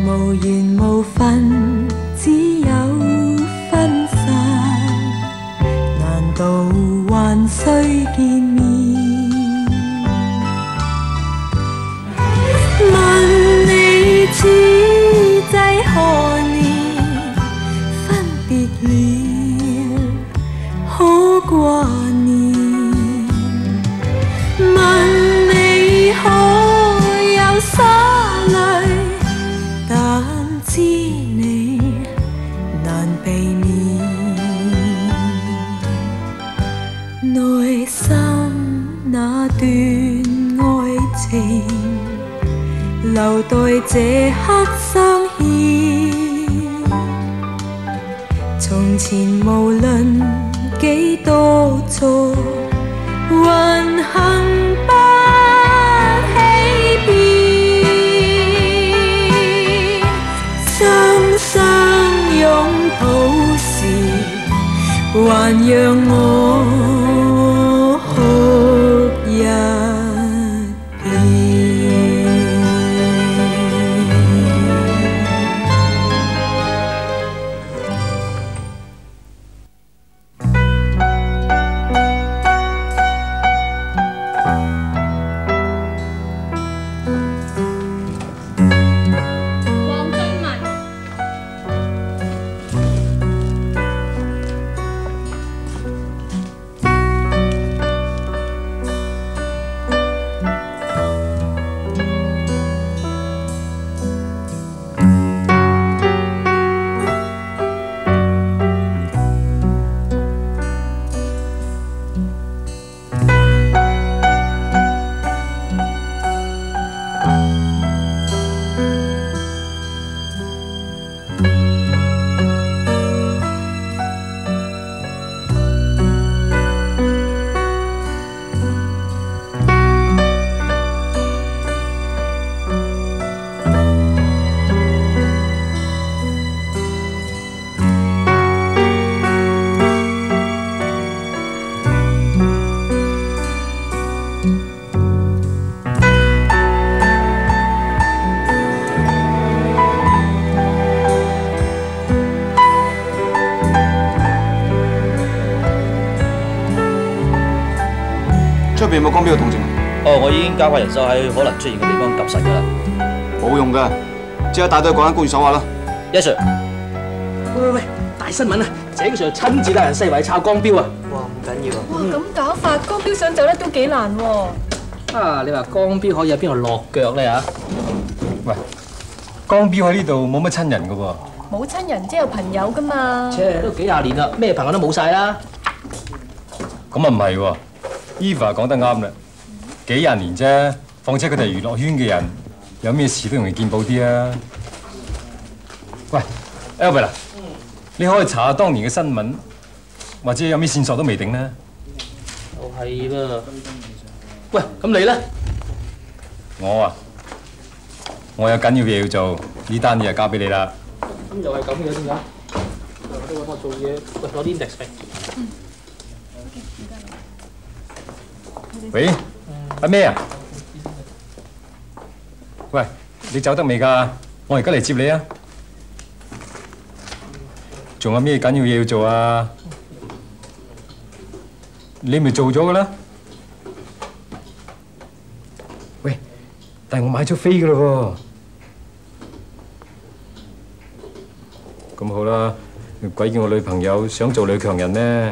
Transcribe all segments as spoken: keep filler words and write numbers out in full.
無緣無分，只有分散。難道還需見面？問你此際何年分別了，可掛念？問你可有灑淚？但知你難避免，內心那段愛情，留待這刻相牽。從前無論幾多錯，還幸不欺騙。雙雙擁抱時，還讓我哭一遍。 出邊有冇江標嘅動靜啊？ 哦，我已經加快人手喺可能出現嘅地方及實㗎啦。 冇用㗎，即刻帶隊去嗰間公寓搜下啦。 Yes sir。 喂喂喂，大新聞啊！這個時候親自帶人四圍抄江標啊！哇，唔緊要啊！ 哇，咁搞法，江標想走咧都幾難喎。 啊，你話江標可以喺邊度落腳咧嚇？ 喂，江標喺呢度冇乜親人㗎喎。 冇親人即係有朋友㗎嘛。 切，都幾廿年啦，咩朋友都冇晒啦。 咁啊唔係喎。Eva 講得啱啦，幾廿年啫，況且佢哋係娛樂圈嘅人，有咩事都容易見報啲啊！喂 ，Albert 啊，你可以查下當年嘅新聞，或者有咩線索都未定呢。 就係噃。喂，咁你咧？ 我啊，我有緊要嘢要做，呢單嘢就交俾你啦。 咁又係咁嘅點解？我都揾我做嘢，喂，攞啲 index 嚟。嗯。 喂，阿咩啊？喂，你走得未㗎？我而家嚟接你啊！仲有咩緊要嘢要做啊？你咪做咗㗎啦！喂，但係我買咗飛㗎啦喎！咁好啦，鬼叫我女朋友想做女強人呢？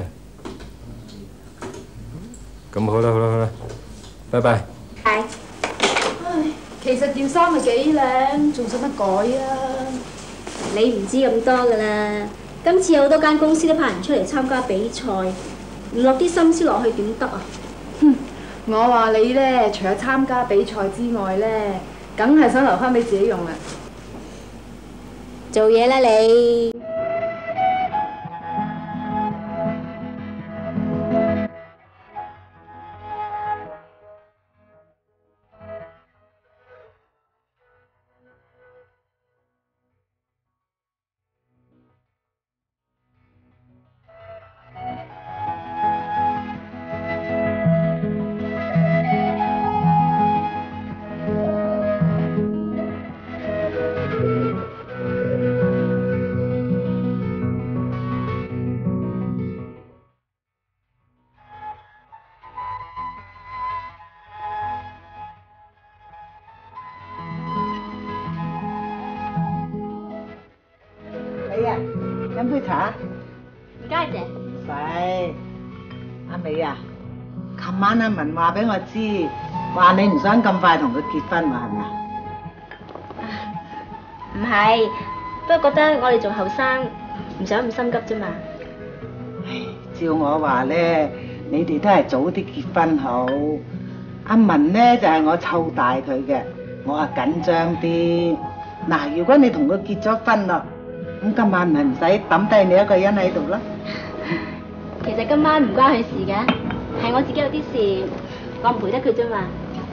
咁好啦，好啦，好啦，拜拜。 唉，其實件衫咪幾靚，仲使乜改啊？ 你唔知咁多㗎啦。今次有好多間公司都派人出嚟參加比賽，唔落啲心思落去點得啊？ 哼，我話你咧，除咗參加比賽之外咧，梗係想留翻俾自己用啦。 做嘢啦你！ 飲杯茶。 唔該姐。 唔使。阿美啊，琴晚阿文話俾我知，話你唔想咁快同佢結婚喎，係咪啊？ 唔係，不過覺得我哋仲後生，唔想咁心急啫嘛。 唉，照我話咧，你哋都係早啲結婚好。阿文咧就係我湊大佢嘅，我係緊張啲。嗱，如果你同佢結咗婚咯，咁今晚咪唔使抌低你一個人喺度啦。 其實今晚唔關佢事嘅，係我自己有啲事，我唔陪得佢啫嘛。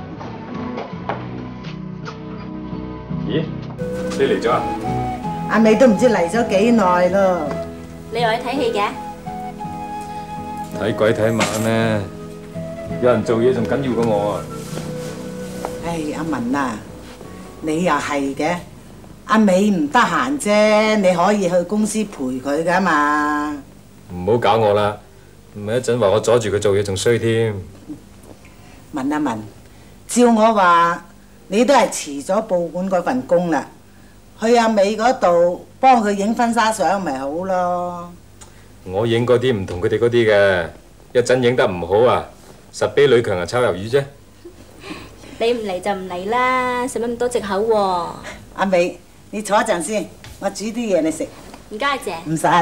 咦？你嚟咗啊？ 阿美都唔知嚟咗幾耐咯。 你話去睇戲嘅？ 睇鬼睇馬咩？有人做嘢仲緊要過我啊！ 唉，阿文啊，你又係嘅。阿美唔得閒啫，你可以去公司陪佢噶嘛。 唔好搞我啦，唔係一陣話我阻住佢做嘢仲衰添。 文啊文，照我話，你都係辭咗報館嗰份工啦，去阿美嗰度幫佢影婚紗相咪好咯。 我影嗰啲唔同佢哋嗰啲嘅，一陣影得唔好啊，實俾女強人炒魷魚啫。 你唔嚟就唔嚟啦，使乜咁多藉口喎？ 阿美，你坐一陣先，我煮啲嘢你食。 唔該姐。 唔使。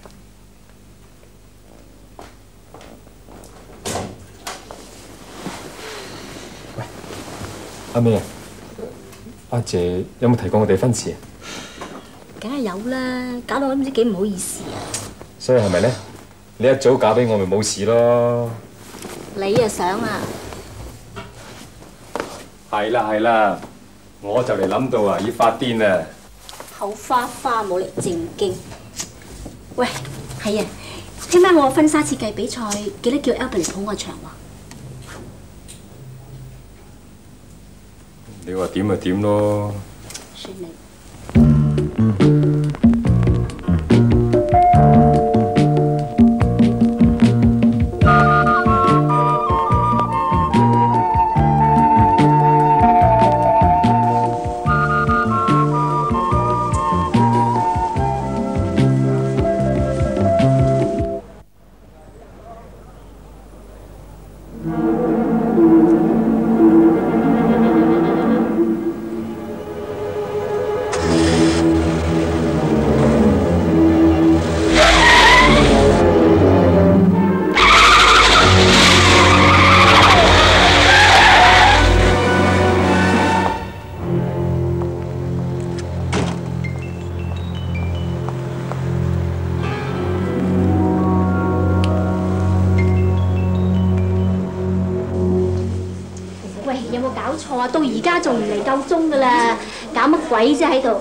喂，阿美啊，阿姐有冇提過我哋婚事啊？ 梗係有啦，搞到我都唔知幾唔好意思啊。 所以係咪咧？你一早嫁俾我咪冇事咯。 你啊想啊？ 係啦係啦，我就嚟諗到啊，要發癲啊！ 口花花冇嚟正經。喂，係啊，聽晚我婚紗設計比賽，記得叫 Albert 嚟捧我場喎。 你話點就點咯。 算你。到而家仲唔嚟夠鐘噶啦，搞乜鬼啫喺度？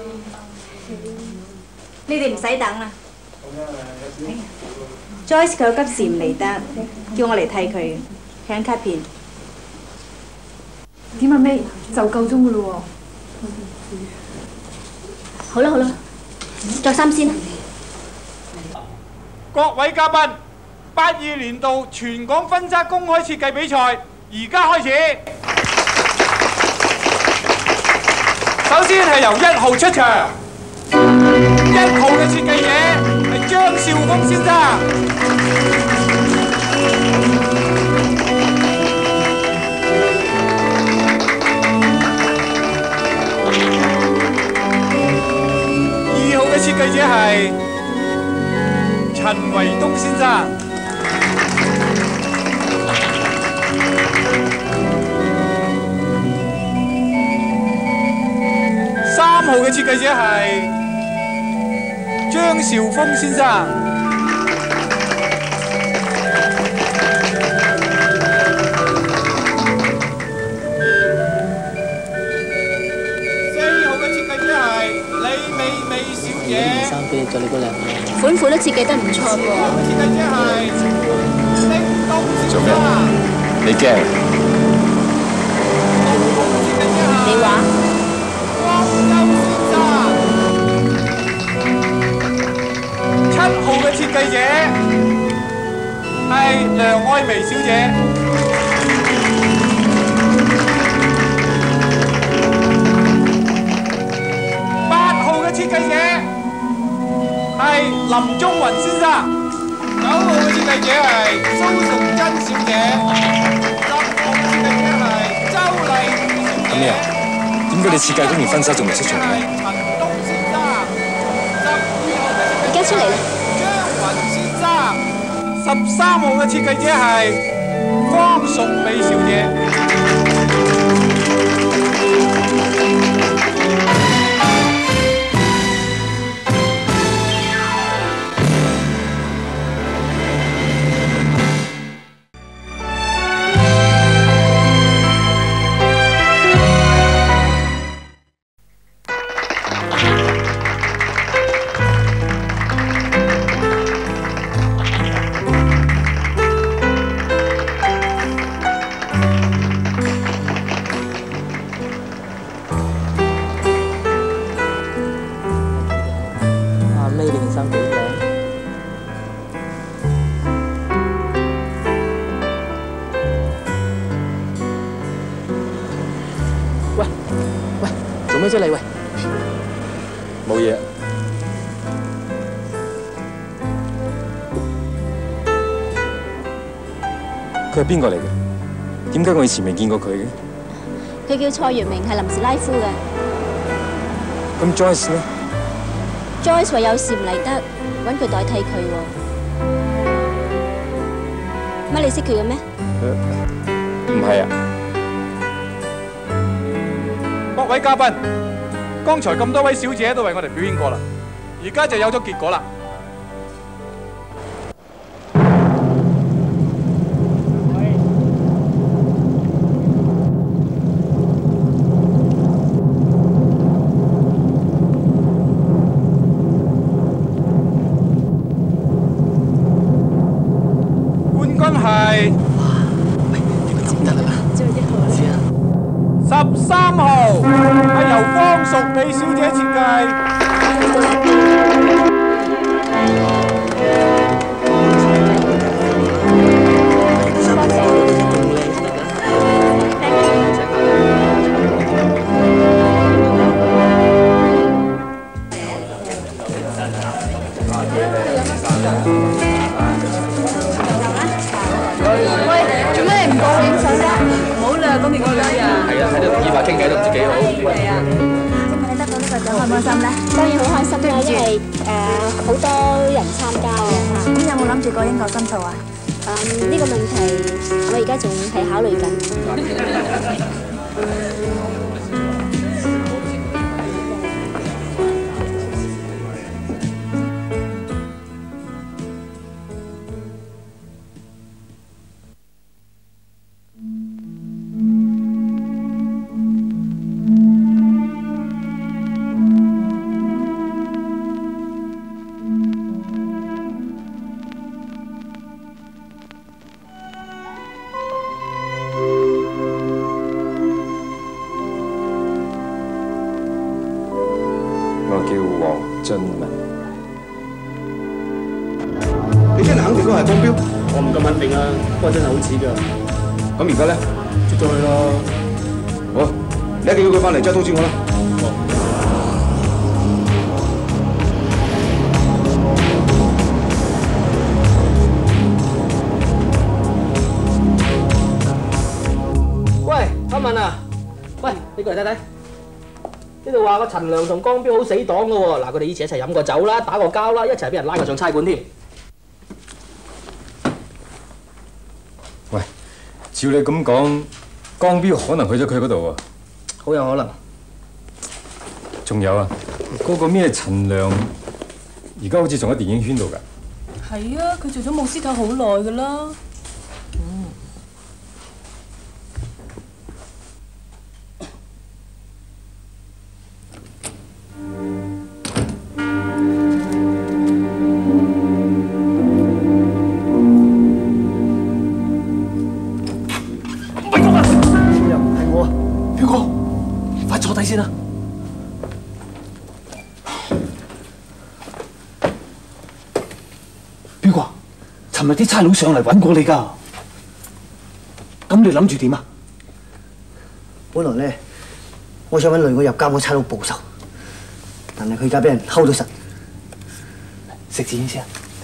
你哋唔使等啦。Joyce 佢有急事唔嚟得，叫我嚟替佢，睇卡片。 點啊 May？就夠鐘噶咯喎。好啦好啦，着衫先啦。 各位嘉賓，八二年度全港婚紗公開設計比賽而家開始。首先係由一號出場，一號嘅設計者係張兆峰先生。二號嘅設計者係陳維東先生。三號嘅設計者係張兆峰先生。四號嘅設計者係李美美小姐。 衫俾你着你嗰兩件。 款款都設計得唔錯喎。 五號嘅設計者係叮當先生。 做咩？你驚？ 六號嘅設計者係你話？ 七號嘅設計者係梁愛薇小姐。八號嘅設計者係林中雲先生。九號嘅設計者係蘇淑珍小姐。十號嘅設計者係周麗小姐。 咩啊？點解你設計嗰件婚紗仲未出場嘅？ 陳東先生。十二號嘅設計而家出嚟啦。 張雲先生。十三號嘅設計者係方淑美小姐。 咩啫你喂？ 冇嘢。佢係邊個嚟嘅？點解我以前未見過佢嘅？ 佢叫蔡月明，係臨時拉夫嘅。 咁 Joyce 呢 ？Joyce 話有事唔嚟得，揾佢代替佢喎。乜你識佢嘅咩？ 唔係啊。 各位嘉賓，剛才咁多位小姐都為我哋表演過啦，而家就有咗結果啦。冠軍係。 十三號係由方淑美小姐設計。 喂，做咩唔過去影相啫？冇啦，嗰邊嗰邊啊。 係啊，喺度同依華傾偈都唔知幾好。 係啊。今日你得到呢個獎開唔開心咧？ 當然好開心啦，因為誒好多人參加啊。 咁有冇諗住過英國深造啊？ 誒呢個問題我而家仲係考慮緊。 Junwen， 你真係肯定嗰個係光標？ 我唔咁肯定啊，不過真係好似㗎。 咁而家咧， 出咗去咯。 好，你一定要佢翻嚟，即係通知我啦。 喂，阿文啊，喂，你過嚟睇睇。 呢度話個陳良同江標好死黨噶喎，嗱佢哋以前一齊飲過酒啦，打過交啦，一齊俾人拉過上差館添。 喂，照你咁講，江標可能去咗佢嗰度喎。 好有可能。 仲有啊，嗰個咩陳良，而家好似仲喺電影圈度㗎。 係啊，佢做咗牧師頭好耐㗎啦。嗯。 坐低先啦。邊個？尋日啲差佬上嚟揾過你㗎。咁你諗住點啊？ 本來咧，我想揾累我入監嗰差佬報仇，但係佢而家俾人睺到實。 食支煙先。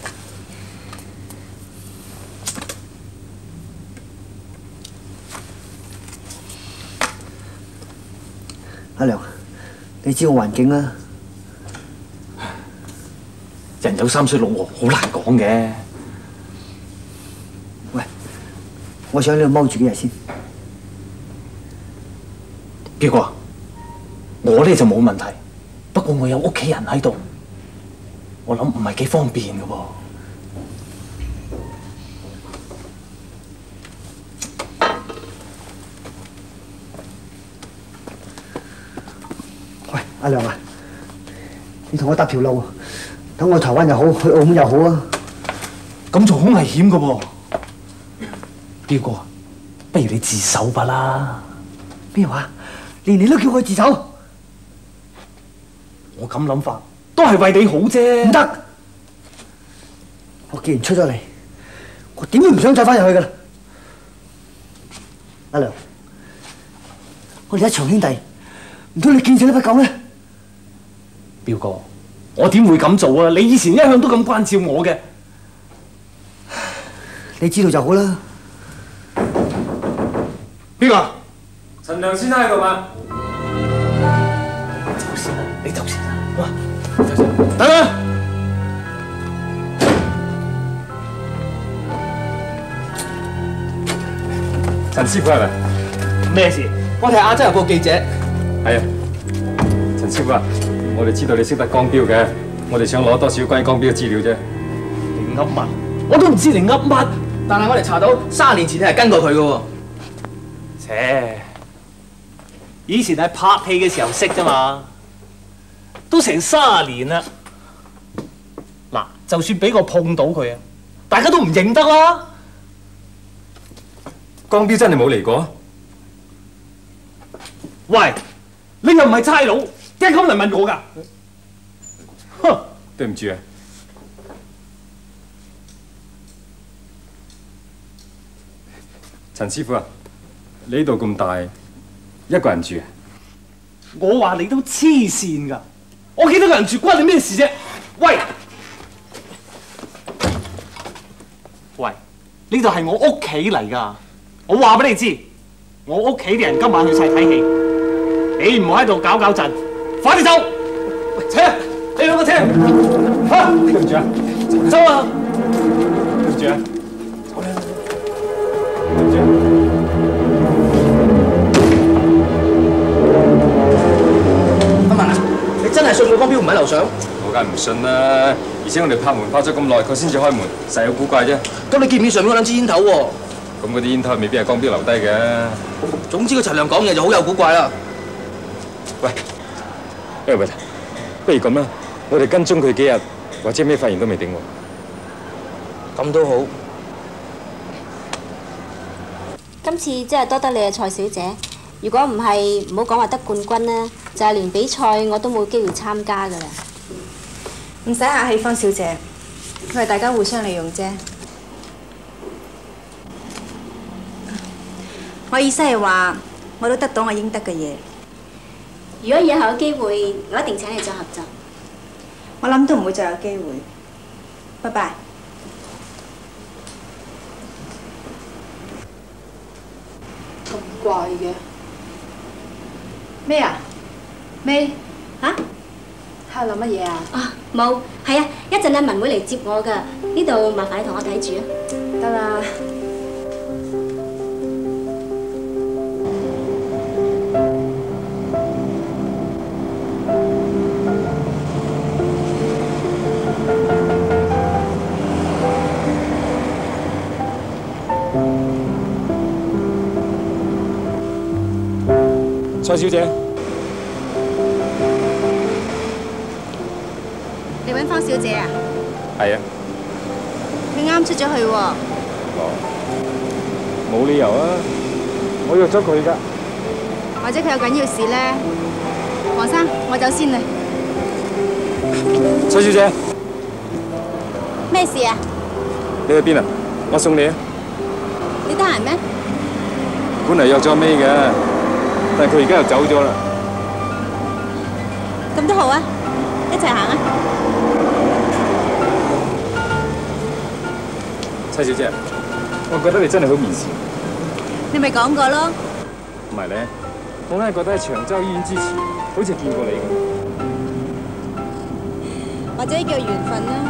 阿良，你知我環境啦。 人有三衰六旺，好難講嘅。 喂，我想你度踎住幾日先。 邊個？我呢就冇問題，不過我有屋企人喺度，我諗唔係幾方便嘅喎。 喂，阿良啊，你同我搭條路，等我台灣又好，去澳門又好啊。 咁仲好危險嘅喎。邊個？不如你自首吧啦。 咩話？連你都叫我自首？ 我咁諗法都係為你好啫。 唔得！我既然出咗嚟，我點都唔想再翻入去噶啦。阿良，我哋一場兄弟，唔通你見死都不救咩？ 彪哥，我點會咁做啊？你以前一向都咁關照我嘅。 你知道就好啦。 邊個？ 陳良先生喺度嘛？ 走先啦，你走先啦。哇！等等。 陳師傅係咪？ 咩事？我係亞洲日報記者。 係啊，陳師傅啊，我哋知道你識得江標嘅，我哋想攞多少關於江標嘅資料啫。 你噏乜？我都唔知你噏乜，但係我哋查到三年前你係跟過佢嘅喎。 切！以前係拍戲嘅時候識啫嘛，都成卅年啦。嗱，就算俾我碰到佢啊，大家都唔認得啦。 江標真係冇嚟過？ 喂，你又唔係差佬，點解咁嚟問我㗎？哼！ 對唔住啊。陳師傅啊，你呢度咁大，一個人住啊？ 我話你都黐線㗎！我幾多個人住關你咩事啫？喂！喂，呢度係我屋企嚟㗎！我話俾你知，我屋企啲人今晚去晒睇戲，你唔好喺度搞搞震，快啲走！喂，車！你兩個車！嚇！對唔住啊！走啊！對唔住啊！走啦！對唔住啊！ 阿文啊，你真係信個江標唔喺樓上？ 我梗係唔信啦！而且我哋拍門拍咗咁耐，佢先至開門，實有古怪啫。 咁你見唔見上面嗰兩支煙頭喎？ 咁嗰啲煙頭未必係江標留低嘅。 總之個陳亮講嘢就好有古怪啦。 喂，喂喂，不如咁啦，我哋跟蹤佢幾日，或者咩發現都未定喎。 咁都好。 今次真係多得你啊，蔡小姐。如果唔係，唔好講話得冠軍啦，就係連比賽我都冇機會參加㗎啦。 唔使客氣，方小姐，佢係大家互相利用啫。我意思係話，我都得到我應得嘅嘢。 如果以後有機會，我一定請你再合作。 我諗都唔會再有機會。拜拜。 咁怪嘅咩啊？咩嚇？ 喺度諗乜嘢啊？ 啊，冇，係啊，一陣阿文會嚟接我㗎。呢度麻煩你同我睇住啊。 得啦。 蔡小姐， 你揾方小姐啊？ 係啊。 佢啱出咗去喎。 哦，冇理由啊！我約咗佢㗎。 或者佢有緊要事咧？黃生，我走先啦。 蔡小姐， 咩事啊？ 你去邊啊？我送你啊。 你得閒咩？ 本嚟約咗尾嘅。但係佢而家又走咗啦。 咁都好啊，一齊行啊！ 蔡小姐，我覺得你真係好面善。 你咪講過咯。 唔係咧，我硬係覺得喺長洲醫院之前，好似見過你咁。 或者叫緣分啦。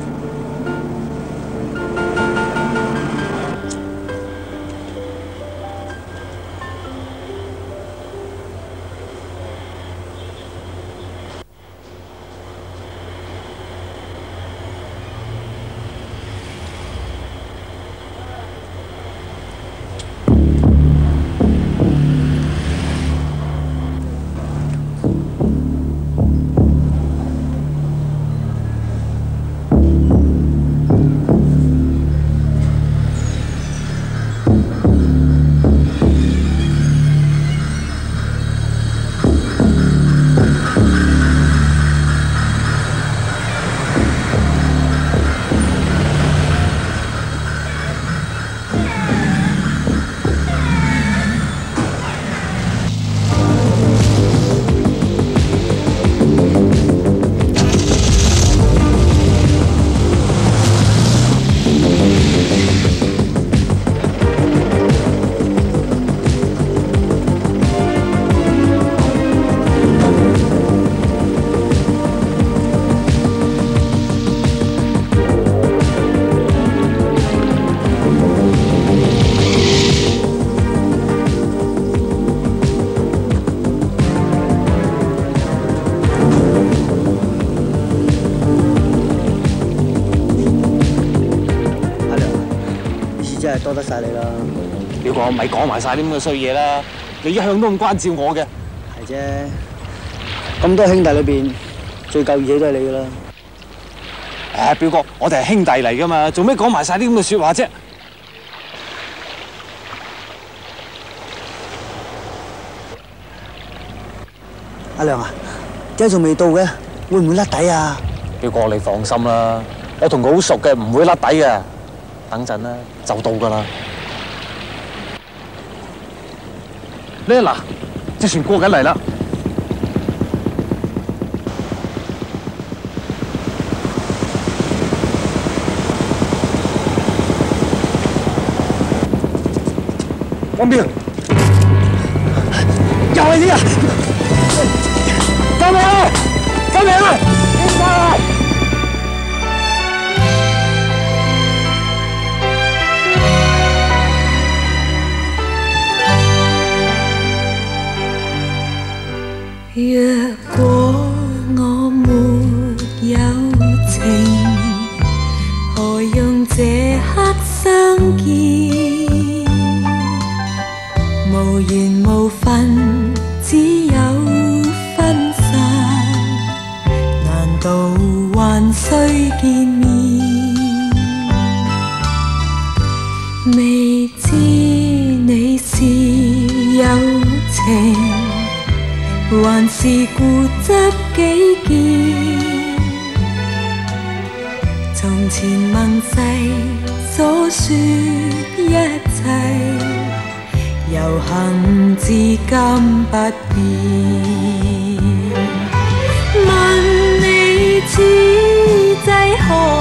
真係多得晒你啦！ 表哥咪講埋晒啲咁嘅衰嘢啦，你一向都咁關照我嘅。 係啫，咁多兄弟裏邊，最夠義氣都係你噶啦。 誒，表哥，我哋係兄弟嚟噶嘛，做咩講埋晒啲咁嘅説話啫？ 阿亮啊，點解仲未到嘅？會唔會甩底啊？ 表哥，你放心啦，我同佢好熟嘅，唔會甩底嘅。 等陣啦，就到噶啦。呢嗱，隻船過緊嚟啦。江邊，又係啲啊！救命啊！救命啊！點解啊？ 若果我沒有情，何用這刻相見？無緣無分，只有分散，難道還需見面？未知你是有情。 還是固執己見，從前盟誓所說一切，猶幸至今不變。問你此際何